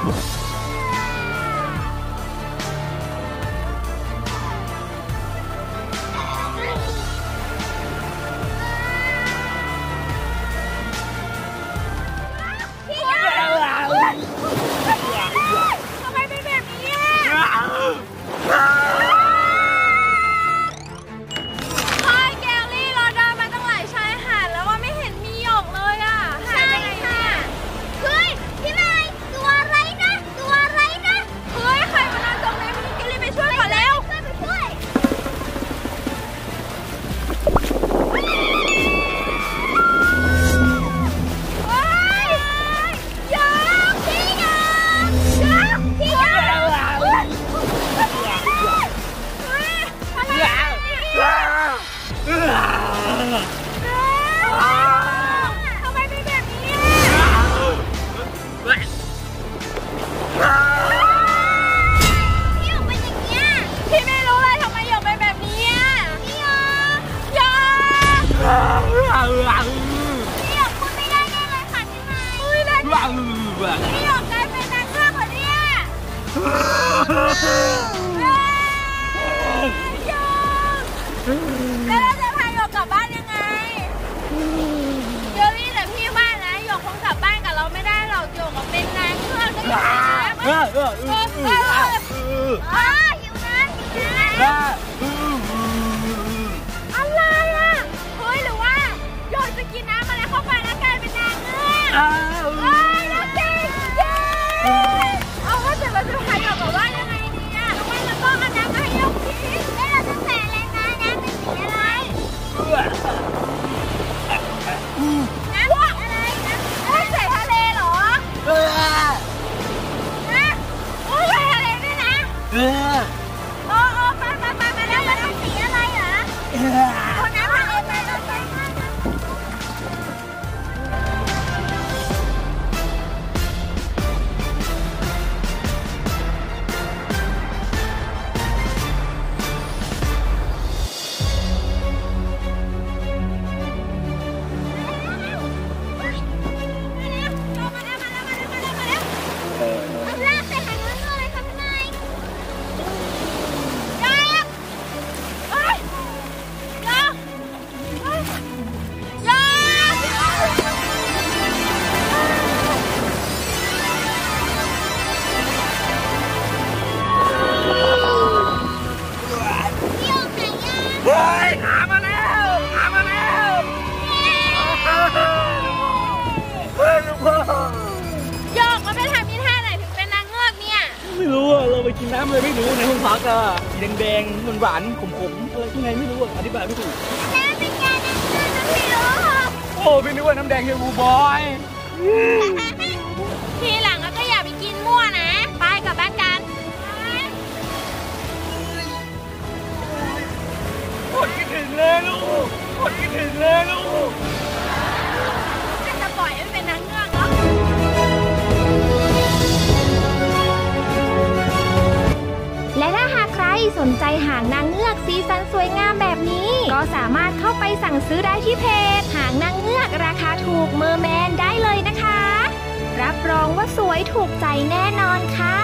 ทำไมเป็นแบบนี้ พี่หยกกลายเป็นนางเงือกเหรอเนี่ยแล้วเราจะพาหยกกลับบ้านยังไงเจอรี่แต่พี่ว่านะหยกคงกลับบ้านกับเราไม่ได้หรอกหยกเป็นนางเงือกก็อยู่แล้วหิวน้ำอะไรอ่ะเฮ้ยหรือว่าหยกจะกินน้ำอะไรเข้าไปแล้วกลายเป็นนางเงือกแล้วจริงเอาว่าแต่เราจะพาหยกกลับบ้านยังไงดีอ่ะทำไมเราต้องเอาน้ำมาให้หยกกินแล้วเราจะใส่อะไรมาน้ำเป็นสีอะไรน้ำอะไรนะไม่ใส่ทะเลเหรอนะโอ้ยใส่ทะเลด้วยนะโอ้ไปแล้วมันเป็นสีอะไรเหรอคนน้ำทะเลไปแล้วไปกินน้ำเลยไม่รู้ในห้องพักอะสีแดงๆหวานๆขมๆอะไรที่ไงไม่รู้อธิบายไม่ถูกน้ำเป็นการน้ำเชื่อน้ำไม่รู้โอ้พี่นึกว่าน้ำแดงเฮบูบอยทีหลังก็อย่าไปกินมั่วนะไปกลับบ้านกันอดคิดถึงเลยลูกอดคิดถึงเลยลูกจะปล่อยให้เป็นนางเงือกเนาะและถ้าหากใครสนใจหางนางเงือกสีสันสวยงามแบบนี้ก็สามารถเข้าไปสั่งซื้อได้ที่เพจหางนางเงือกราคาถูกเมอร์แมนได้เลยนะคะรับรองว่าสวยถูกใจแน่นอนค่ะ